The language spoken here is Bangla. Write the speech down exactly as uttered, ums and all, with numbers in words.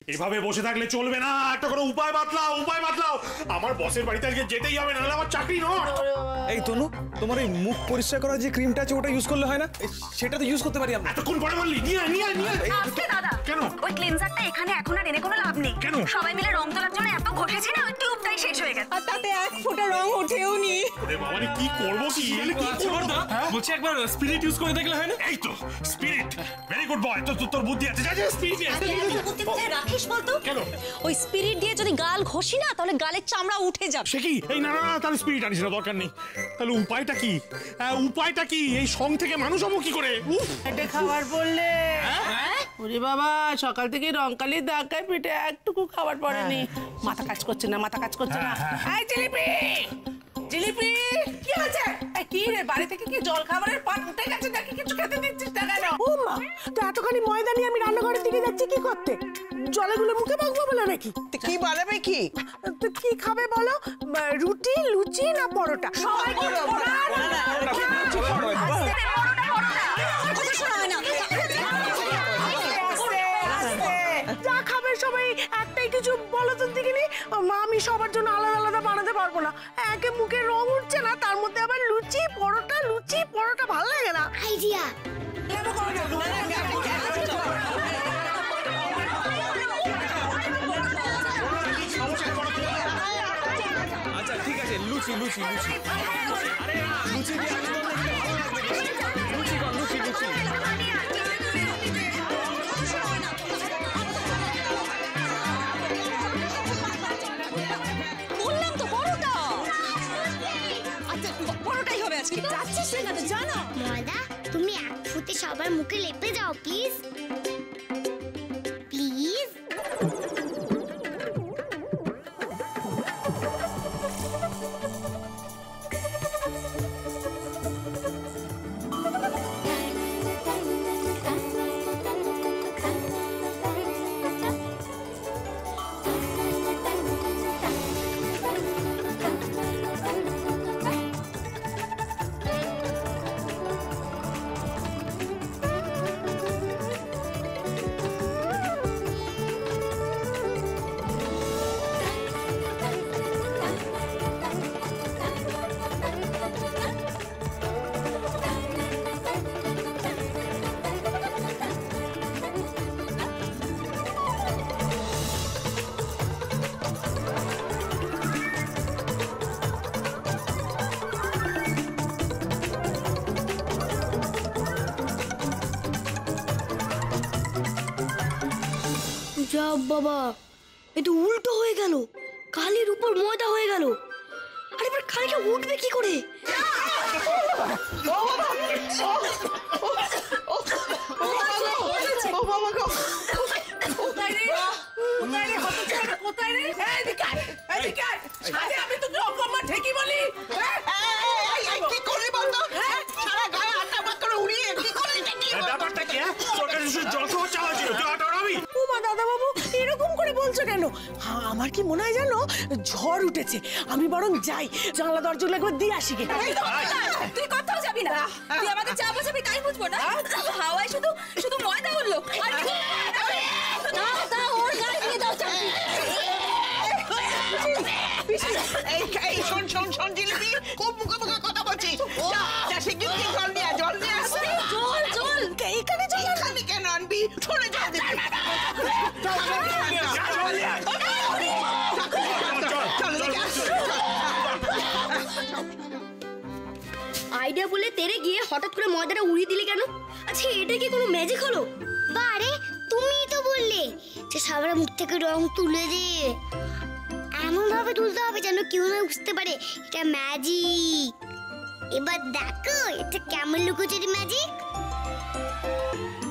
এভাবে বসে থাকলে চলবে না, একটা কোনো উপায় বাতলাও, উপায় বাতলাও। আমার বসের বাড়িতে আজকে যেতেই হবে, নাহলে আমার চাকরি নষ্ট। এই তনু, তোমার এই মুখ পরিষ্কার করার যে ক্রিমটা আছে ওটা ইউজ করলে হয় না? সেটা তো ইউজ করতে পারি আমরা। এতক্ষণ পরে বললি নিয়ে আয়, নিয়ে আয়, নিয়ে আয়। আজকে দাদা কেন? ওই ক্লিনজারটা এখানে এখন আর এনে কোনো লাভ নেই। কেন? সবাই মিলে রং তোলার জন্য এত ঘষেছি না, ওই টিউবটাই শেষ হয়ে গেছে। আর তাতে এক ফোঁটা রং ওঠেও নি। ওরে বাবা রে, কি করব কি? কি করব? বলছি একবার স্পিরিট ইউজ করে দেখলে হয় না? এই তো স্পিরিট, ভেরি গুড বয়। তো তোর বুদ্ধি আছে, যা যা স্পিরিট নিয়ে আয়। রাখিস বলতো কেন? ওই স্পিরিট দিয়ে যদি গাল ঘষি না, তাহলে গালের চামড়া উঠে যাবে। সে কি? এই না না না, তাহলে স্পিরিট আনিস না, দরকার নেই। তাহলে উপায়টা কি? উপায়টা কি? এই সং থেকে মানুষ হবো কি করে? এটা খাবার বললে ওরে বাবা, সকাল থেকে রংকালির দাগায় পিঠে একটুকু খাবার পড়েনি। মাথা কাজ করছে না, মাথা কাজ করছে না। এই জিলিপি, জিলিপি কি হয়েছে? কি রে, বাড়ি থেকে কি জল খাবারের পাট উঠে গেছে নাকি? কিছু খেতে দিচ্ছিস না কেন? ও মা, তো এতখানি ময়দা নিয়ে আমি রান্নাঘরের দিকে যাচ্ছি কি করতে? জলেগুলো মুখে মাখবো বলে নাকি? কি বানাবে কি? তো কি খাবে বলো? রুটি, লুচি না পরোটা? সবাই যা খাবে সবাই একটাই কিছু বলো তো দেখিনি। মা, আমি সবার জন্য আলাদা আলাদা বানাতে পারবো না। একে মুখে রং উঠছে না, তার মধ্যে আবার লুচি পরোটা, লুচি পরোটা ভালো লাগে না। আইডিয়া আচ্ছা ঠিক আছে, লুচি লুচি লুচি। আরে লুচি দিয়ে আলুর দম দিলে ভালো লাগবে। লুচি কর, লুচি লুচি। বললাম তো পরোটা। আচ্ছা পরোটাই হবে আজকে। যাচ্ছিস না তো জানো? ময়দা, তুমি এক ফুটে সবার মুখে লেপে যাও প্লিজ, প্লিজ। বাবা, এ তো উল্টো হয়ে গেল, কালির উপর ময়দা হয়ে গেল। আরে এবার কালিটা উঠবে কি করে? আমি তো ঠিকই বলি। কি করে বলতো? সারা গায়ে আটা মাত্র উড়িয়ে কি করে? ব্যাপারটা কি? তোর কাছে জল খাওয়া চাওয়া ছিল, তুই আটা উড়াবি? ও মা, দাদা বাবু এরকম করে বলছো কেন? আমার কি মনে হয় জানো, ঝড় উঠেছে। আমি বরং যাই, জানলা দরজাগুলো একবার দিয়ে আসি গে। তুই কোথাও যাবি না, তুই আমাদের চা বসাবি তাই বুঝবো না? হাওয়ায় শুধু শুধু ময়দা উঠলো। দাও দাও, ওর গায়ে দিয়ে দাও চাবি। এই শোন শোন শোন জিলিপি, খুব মুখে মুখে কথা বলছিস। যা শিগগির জল নিয়ে জল নিয়ে আসবি। জল জল এইখানে জল এখানে কেন আনবি? চলে যা। আইডিয়া বলে তেরে গিয়ে হঠাৎ করে ময়দাটা উড়িয়ে দিলে কেন? আচ্ছা এটা কি কোনো ম্যাজিক হলো? বারে, তুমিই তো বললে যে সবার মুখ থেকে রং তুলে দে, এমন ভাবে তুলতে হবে যেন কেউ না বুঝতে পারে এটা ম্যাজিক। এবার দেখো এটা কেমন লুকোচুরি ম্যাজিক।